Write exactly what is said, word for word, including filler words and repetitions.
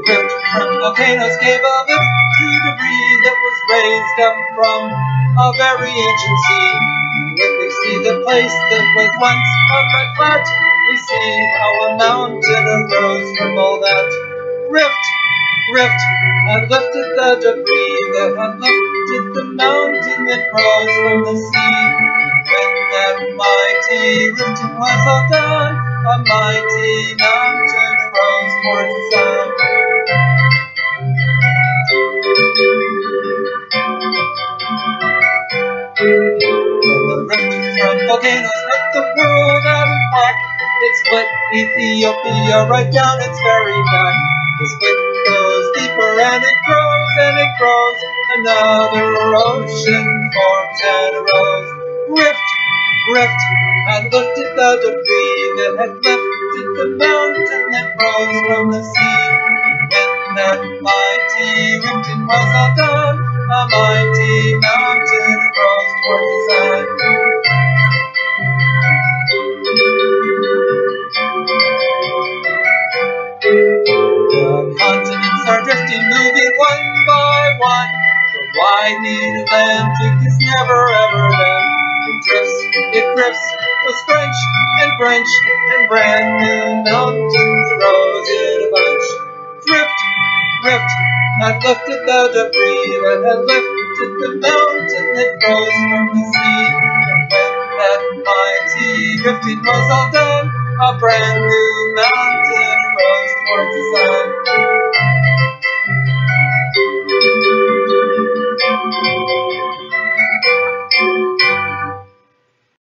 rift from volcanoes gave a lift to debris that was raised up from a very ancient sea. And when we see the place that was once a red flat, we see how a mountain arose from all that. Rift, rift, and lifted the debris that had lifted the mountain that rose from the sea. And when that mighty rifting was all done, a mighty mountain arose towards the sun. When the rift from volcanoes put the world out of whack, it split Ethiopia right down its very back. The split goes deeper and it grows and it grows. Another ocean forms and arose. Rift, rift, and lifted the debris that had lifted the mountain that rose from the sea. When that mighty rifting was all done, a mighty mountain rose towards the sun. The continents are drifting, moving one by one. The widening Atlantic is never ever done. It drifts, it drifts, was French and French, and brand new mountains rose in a bunch. Drift, rift, and lifted the debris that had lifted the mountain that rose from the sea. And when that mighty drifting was all done, a brand new mountain rose towards the sun.